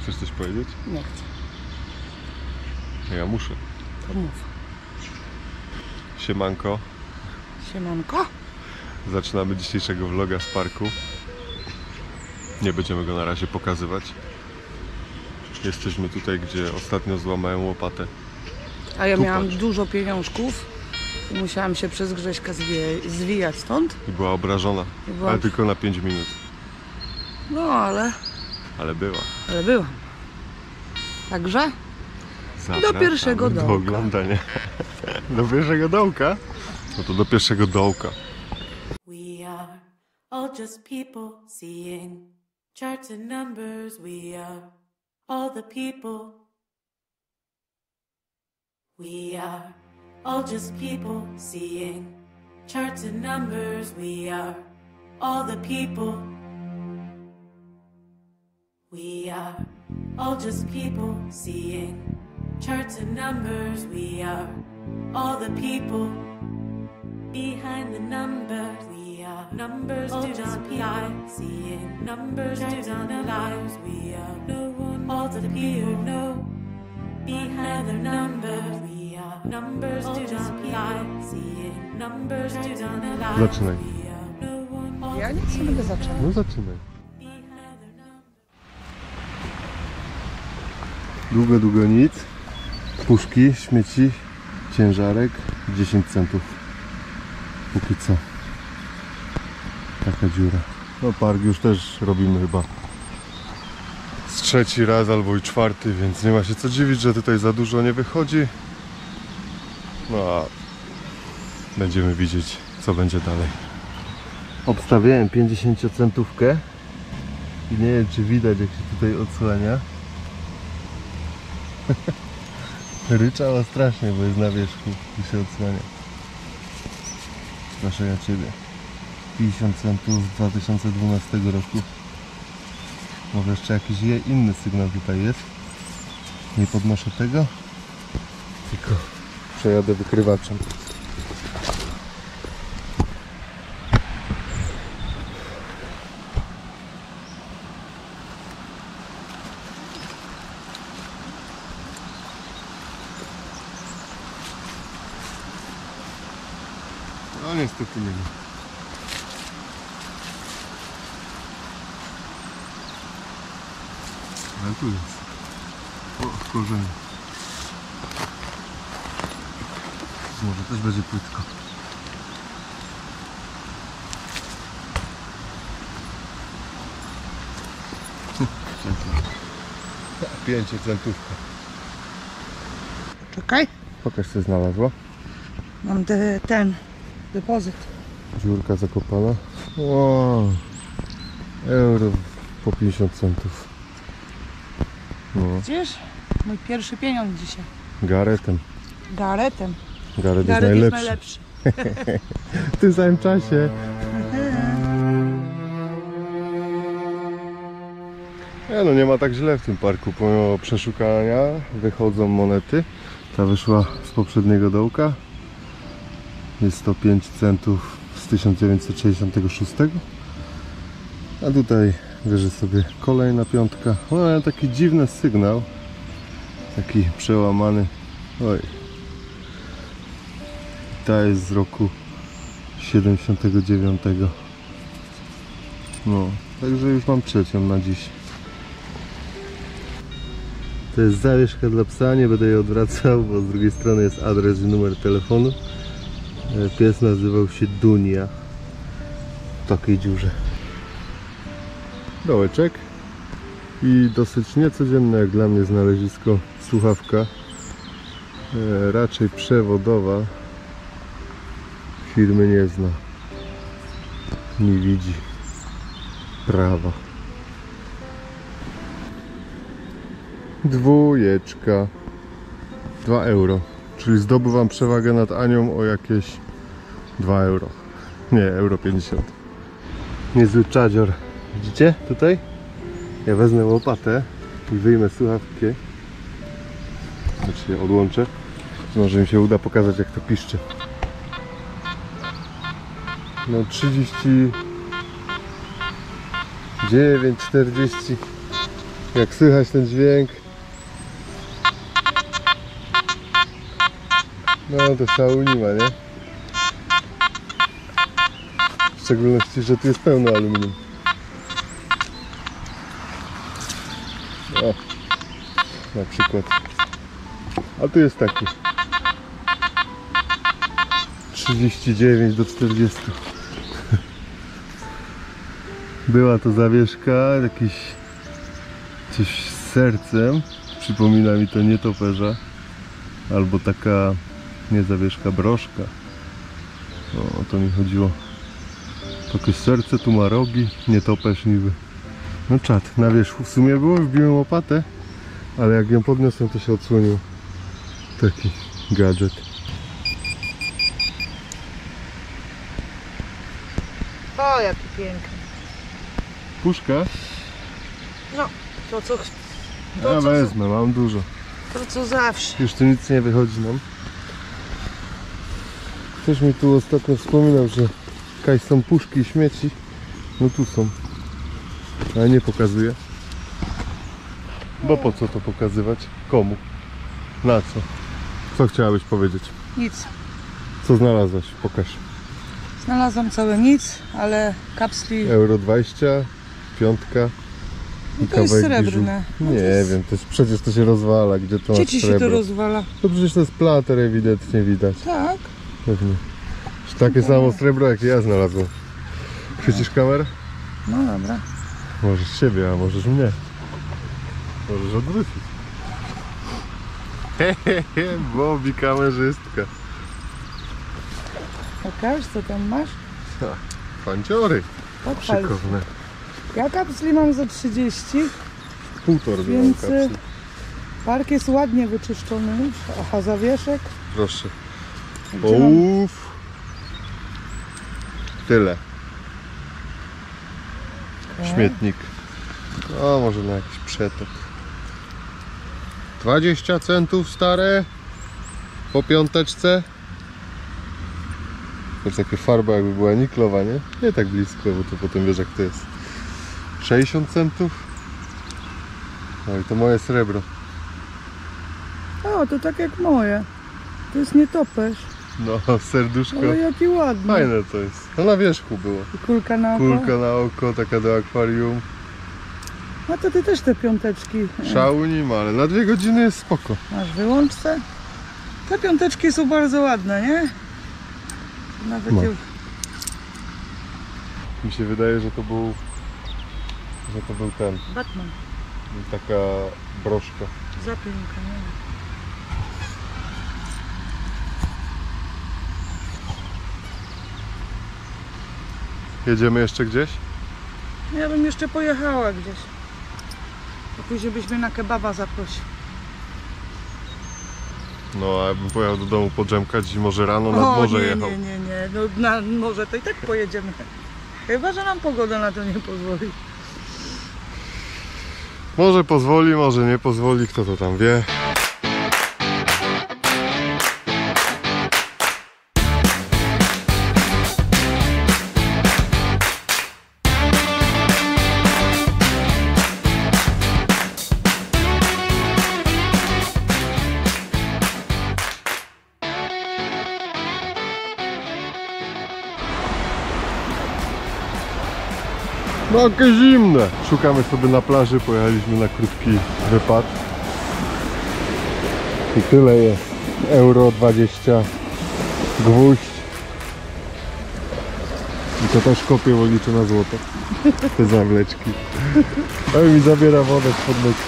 Chcesz coś powiedzieć? Nie chcę. Ja muszę. To mów. Siemanko. Siemanko. Zaczynamy dzisiejszego vloga z parku. Nie będziemy go na razie pokazywać. Jesteśmy tutaj, gdzie ostatnio złamałem łopatę. A ja Tu miałam patrz. dużo pieniążków i musiałam się przez Grześka zwijać stąd. I była obrażona. I byłam- Ale tylko na 5 minut. No ale Ale była. byłam. Także Zapraszamy pierwszego dołka. do oglądania. Do pierwszego dołka? No to do pierwszego dołka. We are all just people seeing charts and numbers. We are all the people. We are all just people seeing charts and numbers. We are all the people. We are all just people seeing charts and numbers. We are all the people behind the numbers. We are numbers do not lie. Seeing numbers do not lies. We are no one, all the people know behind the numbers. We are numbers do not lie. Seeing numbers do not lie. Zaczynaj. We are no one, all ja nic nie będę zaczęła. No zaczynaj. behind the numbers. Długo nic. Puszki, śmieci, ciężarek, 10 centów. Póki co. Taka dziura. No park już też robimy chyba z trzeci raz albo i czwarty, więc nie ma się co dziwić, że tutaj za dużo nie wychodzi. No a będziemy widzieć, co będzie dalej. Obstawiałem 50 centówkę i nie wiem, czy widać, jak się tutaj odsłania. Ryczała strasznie, bo jest na wierzchu i się odsłania. Proszę ja Ciebie. 50 centów z 2012 roku. Może jeszcze jakiś inny sygnał tutaj jest. Nie podnoszę tego, tylko przejadę wykrywaczem. No niestety nie ma. Ale tu jest. O, korzenie. Może też będzie płytko. 5 centówka. Czekaj. Pokaż, co znalazła. Mam ten depozyt. Dziurka zakopana. Wow. Euro po 50 centów. No. Widzisz? Mój pierwszy pieniądz dzisiaj. Garetem. Garetem. Garet jest Garet jest najlepszy. najlepszy. W tym samym czasie. No nie ma tak źle w tym parku. Pomimo przeszukania wychodzą monety. Ta wyszła z poprzedniego dołka. Jest to 5 centów z 1966. A tutaj leży sobie kolejna piątka. No, taki dziwny sygnał. Taki przełamany. Oj. Ta jest z roku 79. No, także już mam trzecią na dziś. To jest zawieszka dla psa, nie będę jej odwracał, bo z drugiej strony jest adres i numer telefonu. Pies nazywał się Dunia. W takiej dziurze. Dołeczek. I dosyć niecodzienne jak dla mnie znalezisko. Słuchawka. Raczej przewodowa. Firmy nie zna. Nie widzi prawa. Dwójeczka. 2 euro. Czyli zdobywam przewagę nad Anią o jakieś 2 euro. Nie, euro 50. Niezły czadzior. Widzicie tutaj? Ja wezmę łopatę i wyjmę słuchawkę. Znaczy je odłączę. Może mi się uda pokazać, jak to piszczy. No 39, 40. Jak słychać ten dźwięk. No to szału nie ma, nie? W szczególności, że tu jest pełno aluminium. O, na przykład. A tu jest taki 39 do 40. Była to zawieszka, jakiś coś z sercem. Przypomina mi to nietoperza. Albo taka, nie zawieszka, broszka. O to mi chodziło. Takie serce, tu ma rogi, nietoperz niby. No czad, na wierzchu w sumie było, wbiłem łopatę, ale jak ją podniosłem, to się odsłonił taki gadżet. O, jaki piękny. Puszka? No, to co... Ja wezmę, mam dużo. To co zawsze. Już tu nic nie wychodzi nam. Ktoś mi tu ostatnio wspominał, że jakaś są puszki i śmieci. No tu są. Ale nie pokazuję. Bo po co to pokazywać? Komu? Na co? Co chciałabyś powiedzieć? Nic. Co znalazłaś? Pokaż. Znalazłam całe nic, ale kapsli... Euro 20, piątka. No to jest srebrne. No Nie to jest... wiem, to jest, przecież to się rozwala. Gdzie to Gdzie masz ci się srebro? to rozwala? No przecież to jest plater, ewidentnie widać. Tak. Pewnie. Takie samo srebro jak ja znalazłem. Chwycisz kamerę? No dobra. Możesz siebie, a możesz mnie. Możesz odwrócić. Hehehe, Bobby kamerzystka. Pokaż, co tam masz. Fanciory Pochwal. szykowne. Ja kapsli mam za 30, Półtor więc kapsli. park jest ładnie wyczyszczony już. Aha, zawieszek. Proszę. Gdzie mam? Uff. Tyle. Śmietnik. O, może na jakiś przetok. 20 centów stare. Po piąteczce. To jest takie farba, jakby była niklowa, nie? Nie tak blisko, bo to potem wiesz jak to jest. 60 centów. No i to moje srebro. O, to tak jak moje. To jest nietoperz. No, serduszko. Ale jaki ładny. Fajne to jest. No na wierzchu było. I kulka na oko. Kulka na oko, taka do akwarium. A to ty też te piąteczki Szału nie ma, ale na 2 godziny jest spoko. masz w wyłączce. Te piąteczki są bardzo ładne, nie? Nawet No. je... Mi się wydaje, że to był ten, Batman. taka broszka. Zapięka, nie? Jedziemy jeszcze gdzieś? Ja bym jeszcze pojechała gdzieś. A później byś mnie na kebaba zaprosił. No, a ja bym pojechał do domu podrzemkać i może rano nad morze nie, jechał. nie. No, na morze to i tak pojedziemy. Chyba, że nam pogoda na to nie pozwoli. Może pozwoli, może nie pozwoli, kto to tam wie. No jakie zimne. Szukamy sobie na plaży, pojechaliśmy na krótki wypad. I tyle jest. Euro 20. Gwóźdź. I to też kopię, bo liczę na złoto. Te zawleczki. A mi zabiera wodę spod nóg.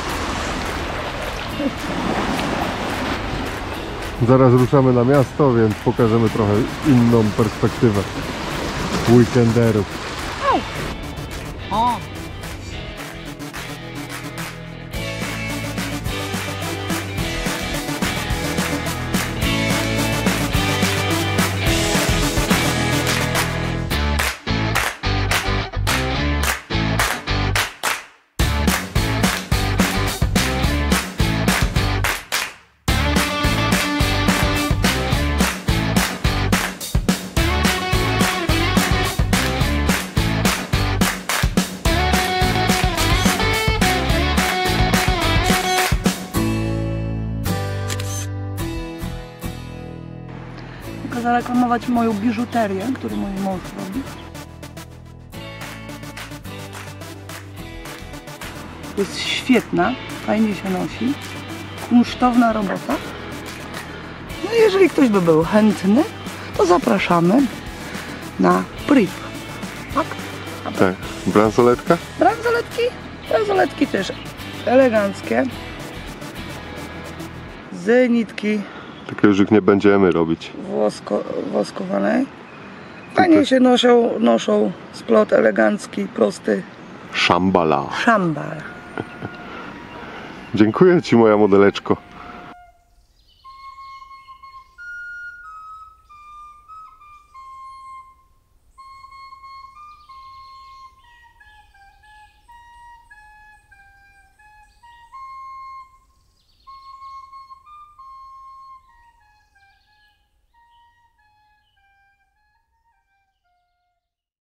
Zaraz ruszamy na miasto, więc pokażemy trochę inną perspektywę weekenderów. O! zareklamować moją biżuterię, którą mój mąż robi. Jest świetna, fajnie się nosi, kunsztowna robota. No i jeżeli ktoś by był chętny, to zapraszamy na PRIP. Tak? Tak. Bransoletka? Bransoletki też eleganckie. Z nitki Takie już nie będziemy robić. woskowanej. Fajnie się noszą splot elegancki, prosty. Szambala. Szambal. Dziękuję Ci, moja modeleczko.